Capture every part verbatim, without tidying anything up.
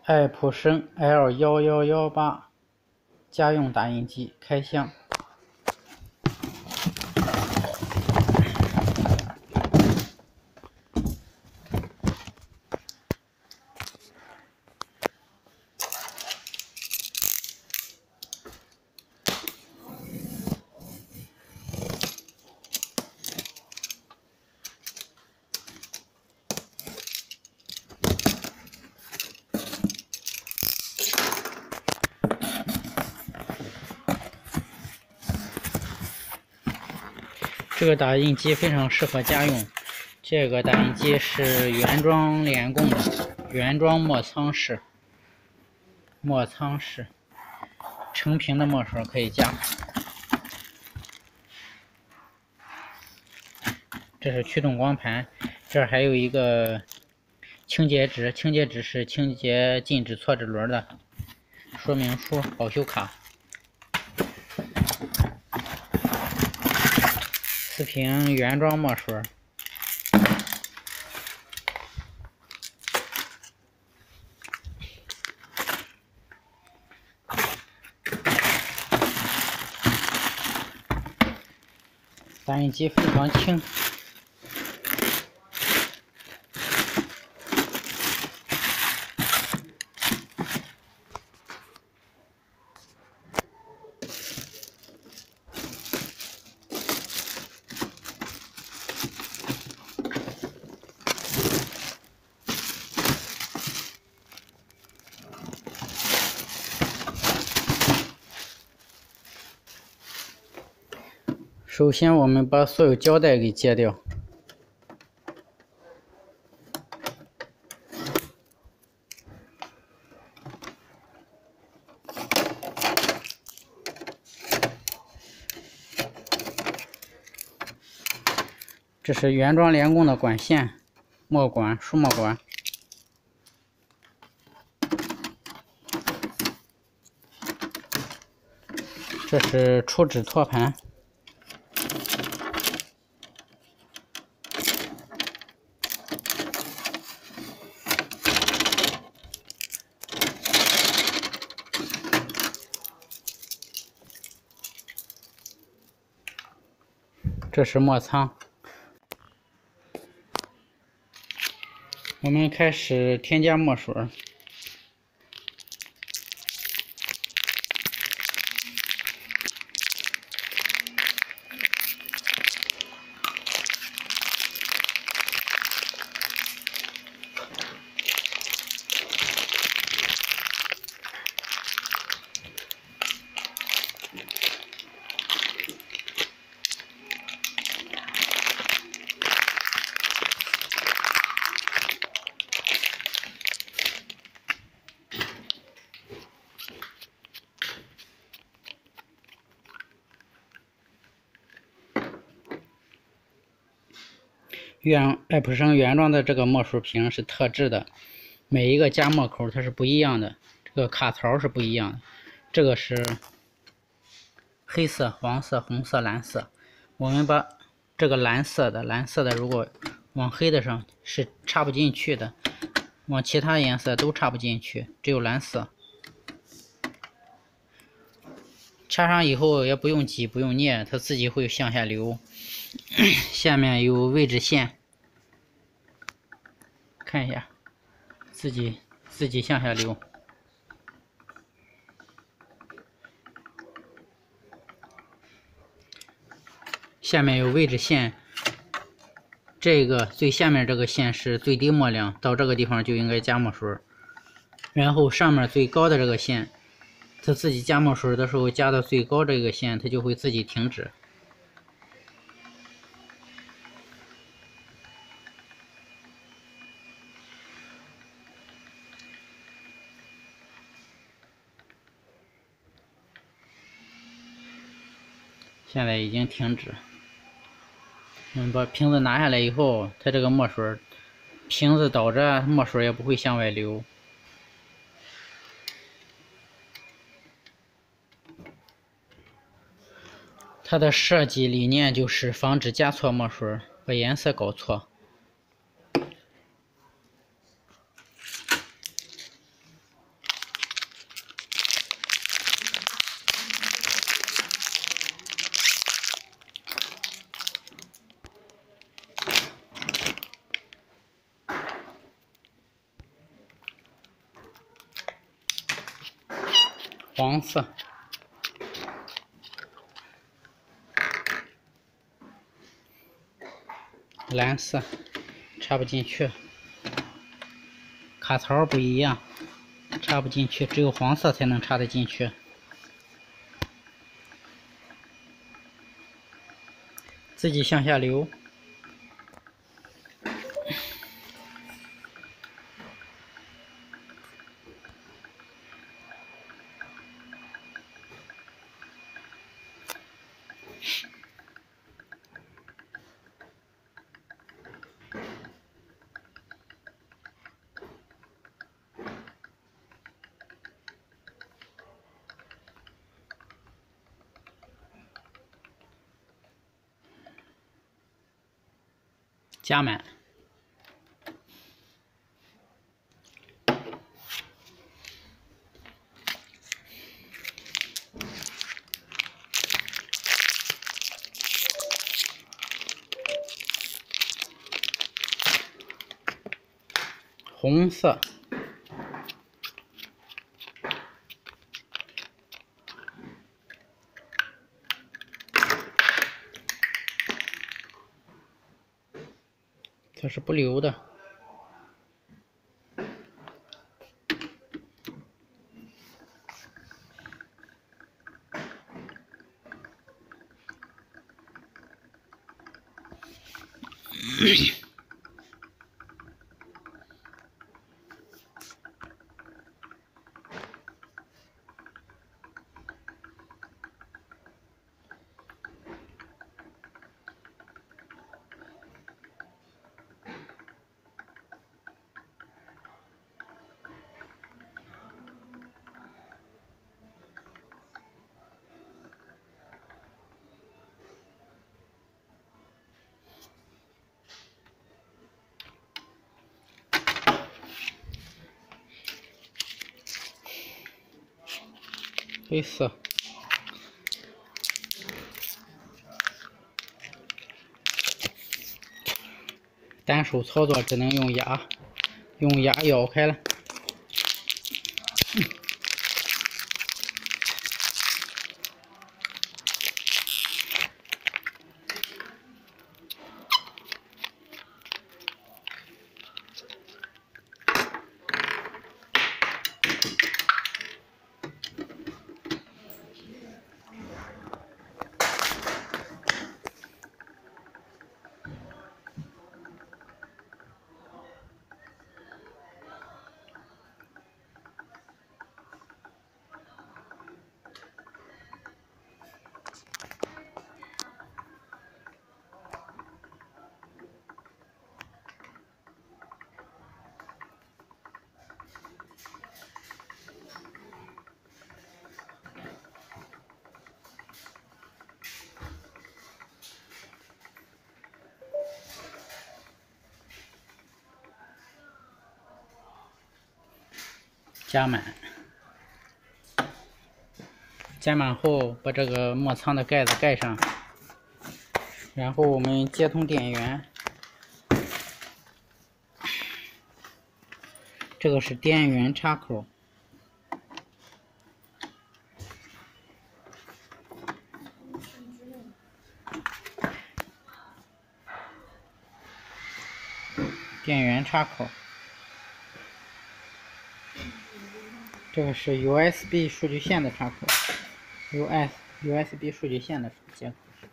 爱普生 L 一一一八家用打印机开箱。这个打印机非常适合家用。这个打印机是原装联供的，原装墨仓式，墨仓式成瓶的墨水可以加。这是驱动光盘，这儿还有一个清洁纸，清洁纸是清洁禁止错齿轮的说明书、保修卡。四瓶原装墨水，打印机非常轻。首先，我们把所有胶带给揭掉。这是原装联供的管线、墨管、输墨管。这是出纸托盘。这是墨仓。我们开始添加墨水。原爱普生原装的这个墨水瓶是特制的，每一个加墨口它是不一样的，这个卡槽是不一样的。这个是黑色、黄色、红色、蓝色。我们把这个蓝色的蓝色的如果往黑的上是插不进去的，往其他颜色都插不进去，只有蓝色。插上以后也不用挤，不用捏，它自己会向下流。下面有位置线，看一下，自己自己向下流。下面有位置线，这个最下面这个线是最低墨量，到这个地方就应该加墨水。然后上面最高的这个线，它自己加墨水的时候加到最高这个线，它就会自己停止。现在已经停止。我们把瓶子拿下来以后，它这个墨水，瓶子倒着，墨水也不会向外流。它的设计理念就是防止加错墨水，把颜色搞错。 黄色、蓝色插不进去，卡槽不一样，插不进去，只有黄色才能插得进去。自己向下流。加满。红色。它是不流的。黑色。单手操作只能用牙，用牙咬开了。嗯、加满，加满后把这个磨仓的盖子盖上，然后我们接通电源。这个是电源插口，电源插口。这个是 U S B 数据线的插口 ，U S U S B 数据线的接口。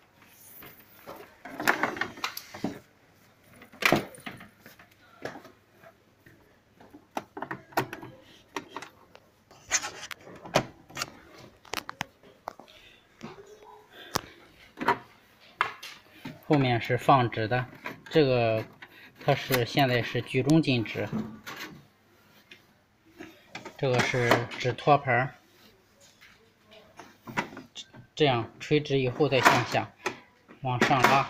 后面是放纸的，这个它是现在是居中禁止。这个是纸托盘，这样垂直以后再向下往上拉，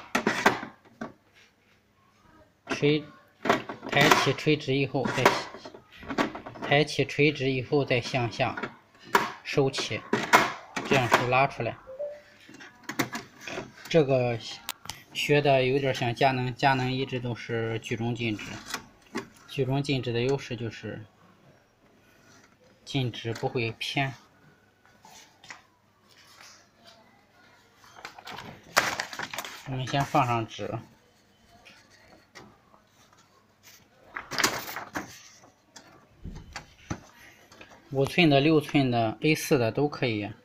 垂抬起垂直以后再抬起垂直以后再向下收起，这样是拉出来。这个学的有点像佳能，佳能一直都是居中禁止。居中禁止的优势就是禁止不会偏。 我们先放上纸，五寸的、六寸的、A 四 的都可以，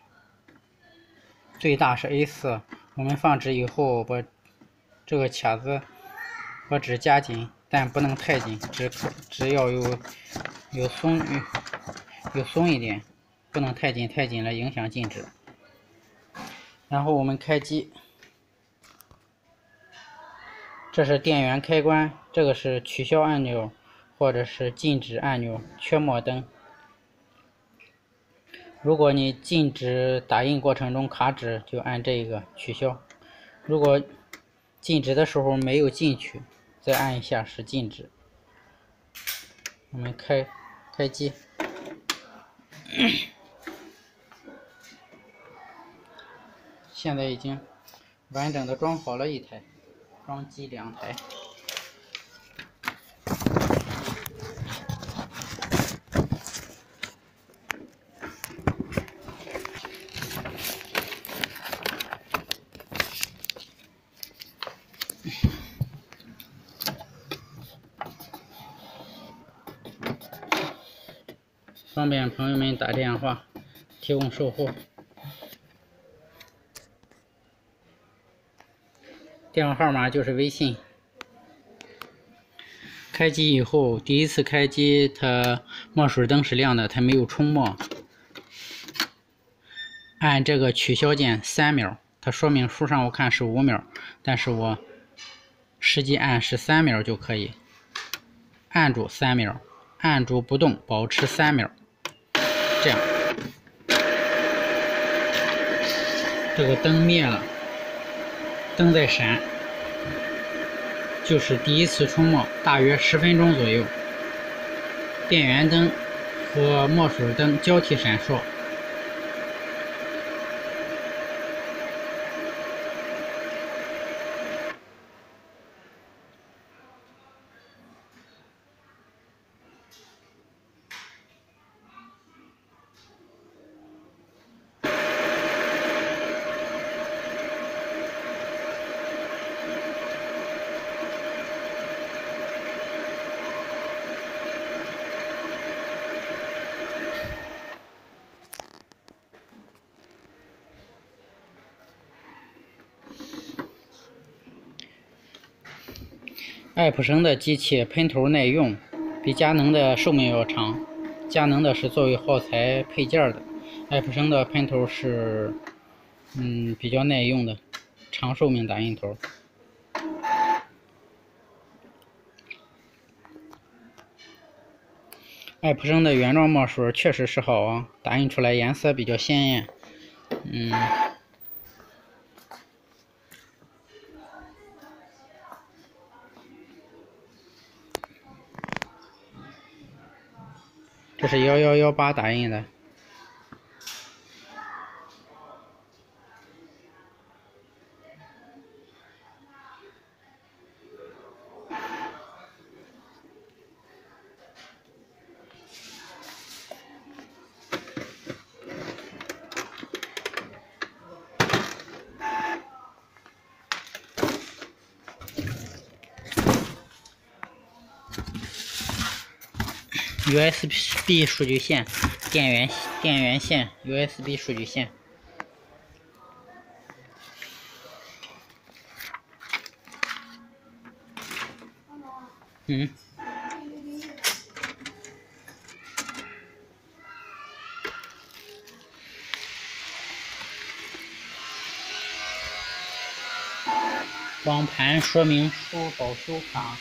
最大是 A 四。我们放纸以后，把这个卡子把纸夹紧，但不能太紧，纸纸要有有松有有松一点，不能太紧，太紧了影响静止。然后我们开机，这是电源开关，这个是取消按钮或者是静止按钮，缺墨灯。如果你静止打印过程中卡纸，就按这个取消；如果静止的时候没有进去，再按一下是静止。我们开开机，现在已经完整的装好了一台，装机两台。方便朋友们打电话提供售后，电话号码就是微信。开机以后，第一次开机它墨水灯是亮的，它没有冲墨。按这个取消键三秒，它说明书上我看是五秒，但是我实际按是三秒就可以。按住三秒，按住不动，保持三秒。这样，这个灯灭了，灯在闪，就是第一次冲墨，大约十分钟左右。电源灯和墨水灯交替闪烁。爱普生的机器喷头耐用，比佳能的寿命要长。佳能的是作为耗材配件的，爱普生的喷头是嗯比较耐用的长寿命打印头。爱普生的原装墨水确实是好啊，打印出来颜色比较鲜艳。嗯。这是幺幺幺八打印的。U S B 数据线，电源电源线 ，U S B 数据线。嗯。光盘说明书保修卡。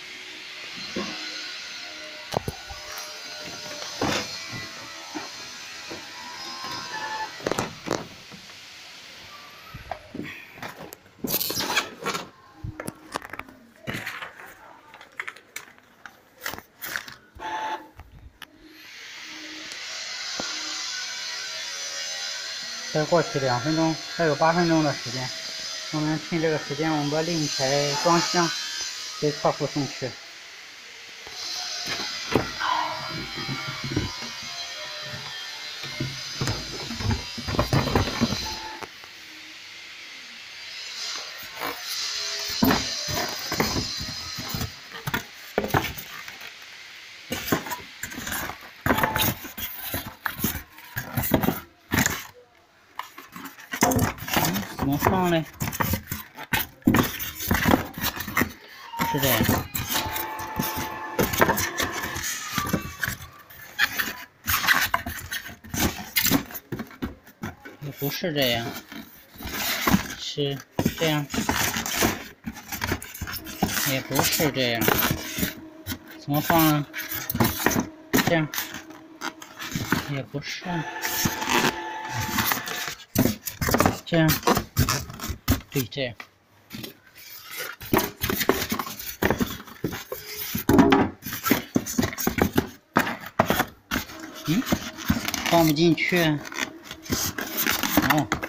再过去两分钟，还有八分钟的时间。我们趁这个时间，我们把另一台装箱给客户送去。 放嘞？是这样。也不是这样，是这样，也不是这样。怎么放呢？这样，也不是。这样，对，这样。嗯，放不进去。哦。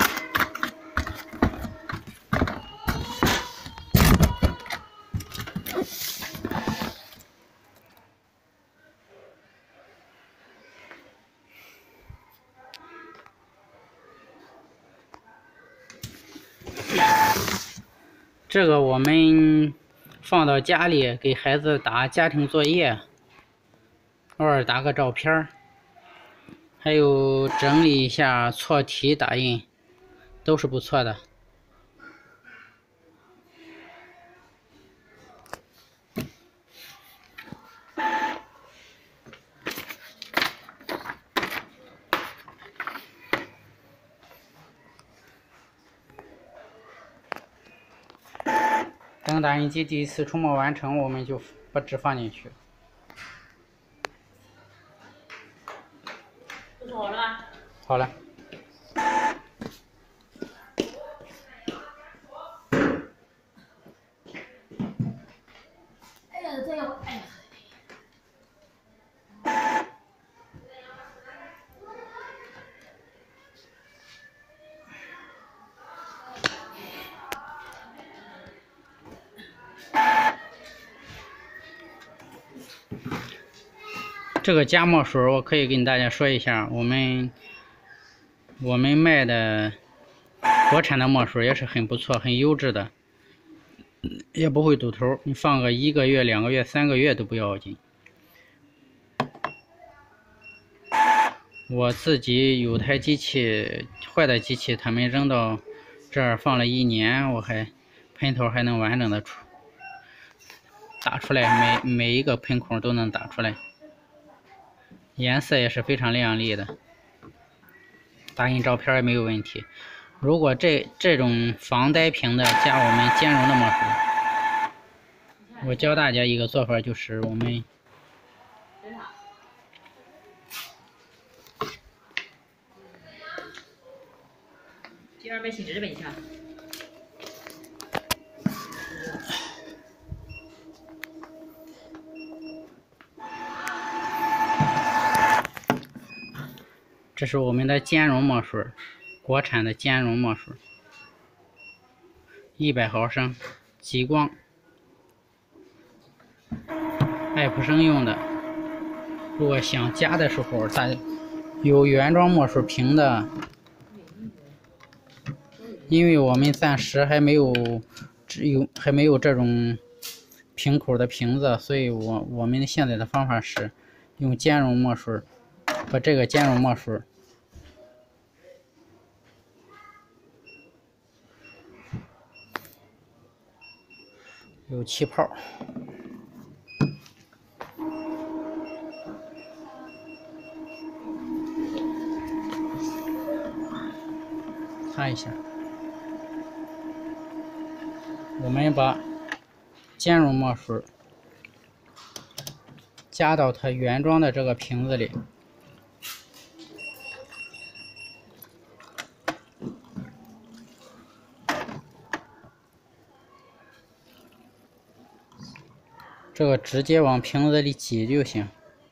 这个我们放到家里给孩子打家庭作业，偶尔打个照片儿，还有整理一下错题打印，都是不错的。等打印机第一次出墨完成，我们就把纸放进去。 不好了吧？ 好了。 哎呀，这要哎呀！ 这个加墨水我可以跟大家说一下，我们我们卖的国产的墨水也是很不错、很优质的，也不会堵头。你放个一个月、两个月、三个月都不要紧。我自己有台机器坏的机器，他们扔到这儿放了一年，我还喷头还能完整的出打出来，每每一个喷孔都能打出来。颜色也是非常亮丽的，打印照片也没有问题。如果这这种防呆屏的加我们兼容的墨水，我教大家一个做法，就是我们今儿没洗纸呗？你看， 这是我们的兼容墨水，国产的兼容墨水，一百毫升，极光，爱普生用的。如果想加的时候，大有原装墨水瓶的，因为我们暂时还没有只有还没有这种瓶口的瓶子，所以我我们现在的方法是用兼容墨水，把这个兼容墨水有气泡，擦一下。我们把兼容墨水加到它原装的这个瓶子里，这个直接往瓶子里挤就行。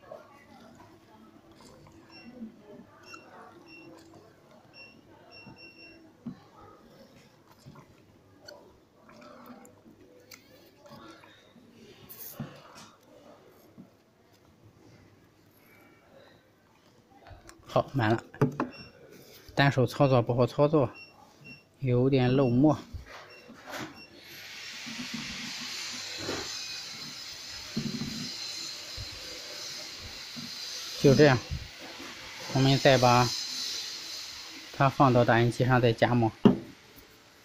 好，满了。单手操作不好操作，有点漏墨。就这样，我们再把它放到打印机上再加墨。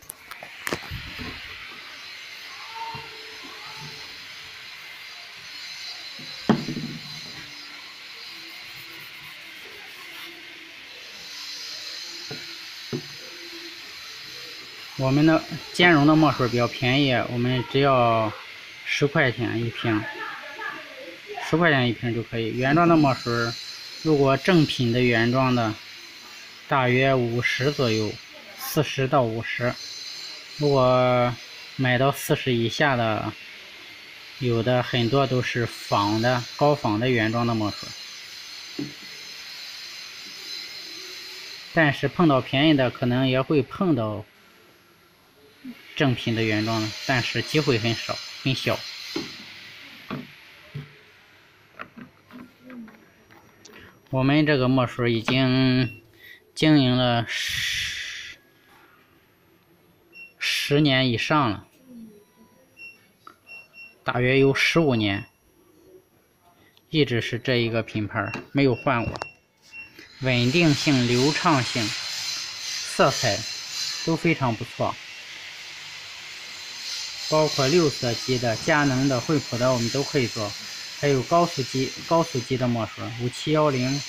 我们的兼容的墨水比较便宜，我们只要十块钱一瓶，十块钱一瓶就可以。原装的墨水，如果正品的原装的，大约五十左右，四十到五十。如果买到四十以下的，有的很多都是仿的、高仿的原装的墨水。但是碰到便宜的，可能也会碰到正品的原装的，但是机会很少，很小。我们这个墨水已经经营了十十年以上了，大约有十五年，一直是这一个品牌，没有换过。稳定性、流畅性、色彩都非常不错，包括六色级的、佳能的、惠普的，我们都可以做。还有高速级、高速级的墨水，五七一零。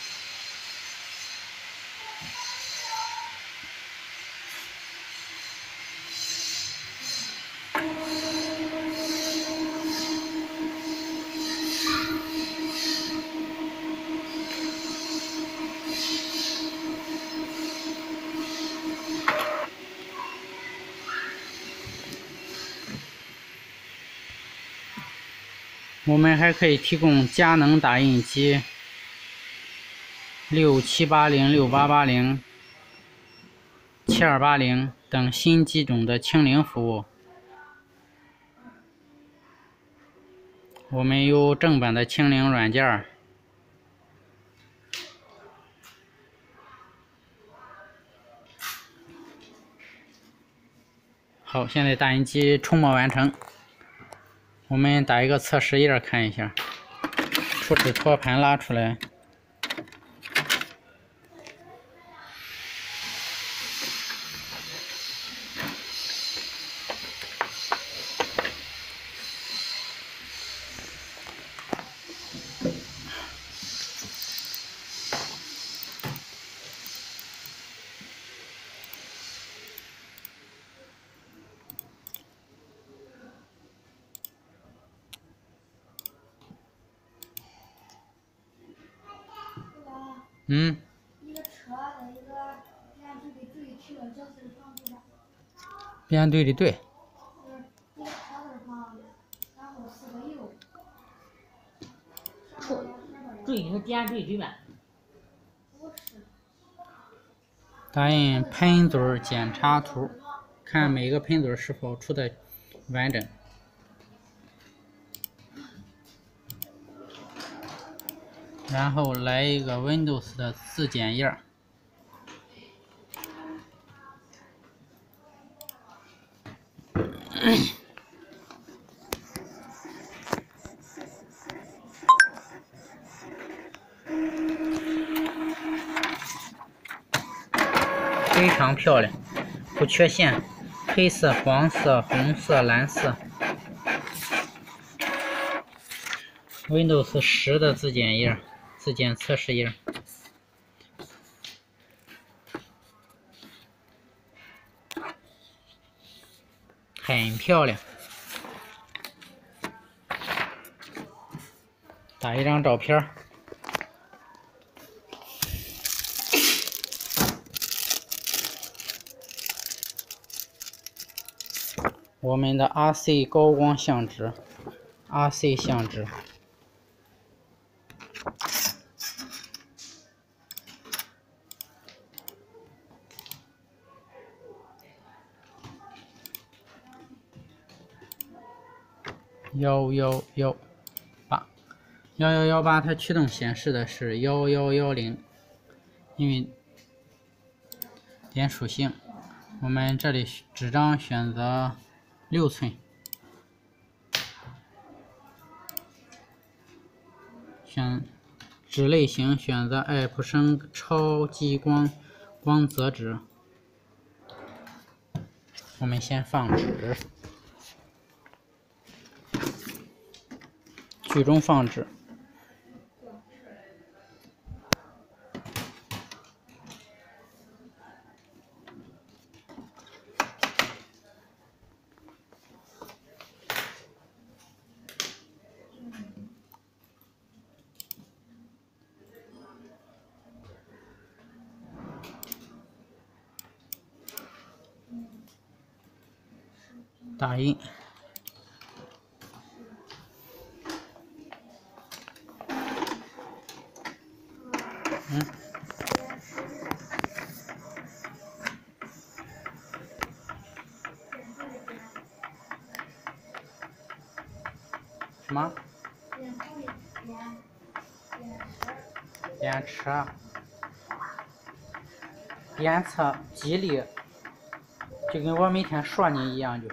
我们还可以提供佳能打印机六七八零、六八八零、七二八零等新机种的清零服务。我们有正版的清零软件。好，现在打印机冲墨完成。我们打一个测试页看一下，出纸托盘拉出来，嗯。 一个车的一个编队的队去了这是放不了。 编队的队。 就是一个车字旁，然后四个右。 队你是编队对吧？ 不是。 打印喷嘴检查图，看每个喷嘴是否出的完整。然后来一个 Windows 的自检页，非常漂亮，不缺陷，黑色、黄色、红色、蓝色。Windows 十的自检页。自检测试页，很漂亮。打一张照片。我们的 R C 高光相纸 ，R C 相纸。幺幺幺八，幺幺幺八，它驱动显示的是幺幺幺零，因为点属性，我们这里纸张选择六寸，选纸类型选择爱普生超激光光泽纸，我们先放纸。居中放置， 打印。嗯。什么？鞭笞。鞭策激励，就跟我每天说你一样，就是。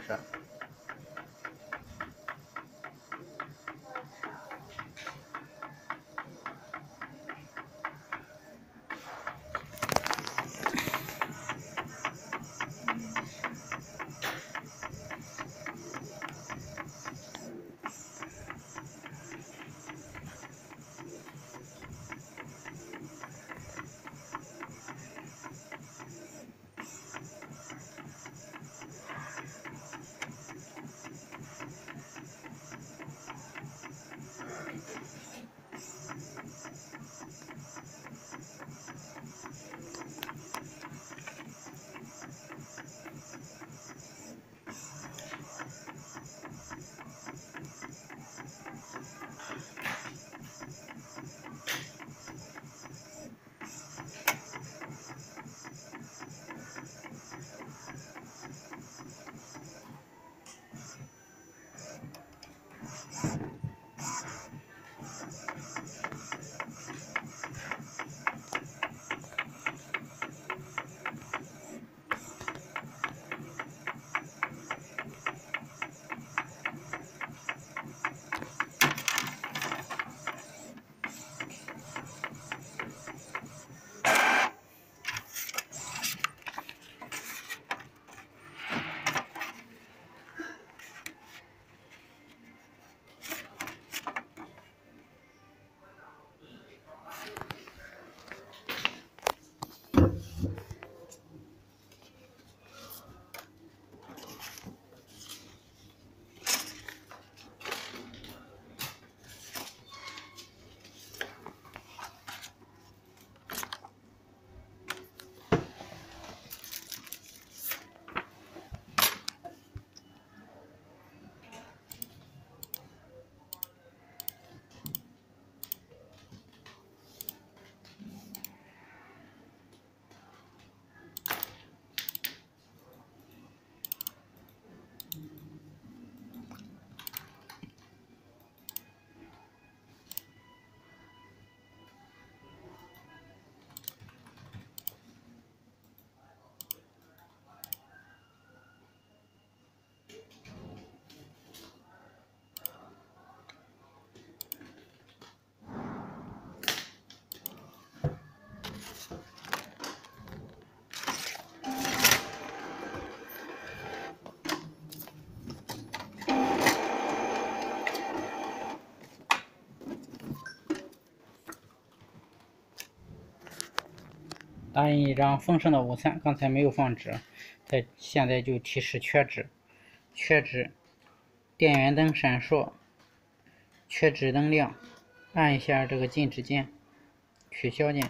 打印一张丰盛的午餐，刚才没有放纸，在现在就提示缺纸，缺纸，电源灯闪烁，缺纸灯亮，按一下这个禁止键，取消键。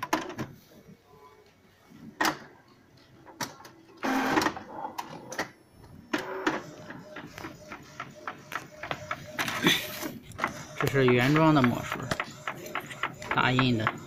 这是原装的墨水，打印的。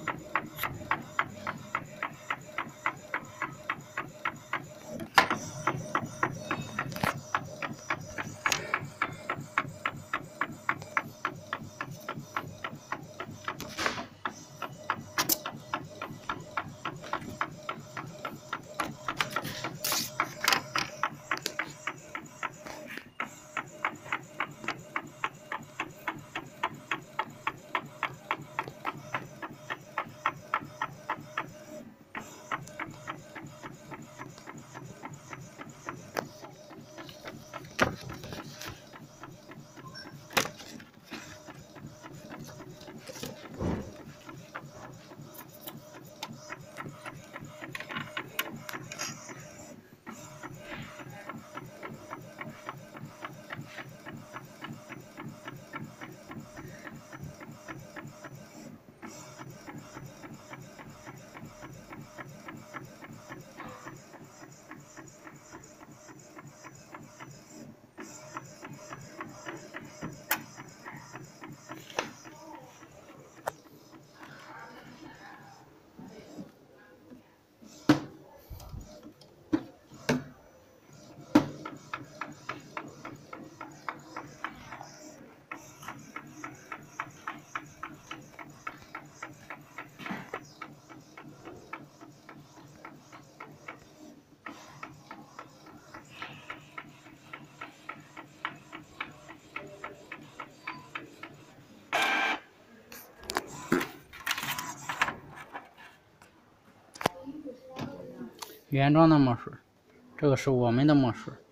原装的墨水，这个是我们的墨水。